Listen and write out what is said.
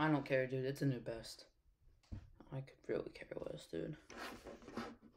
I don't care, dude. It's a new best. I could really care less, dude.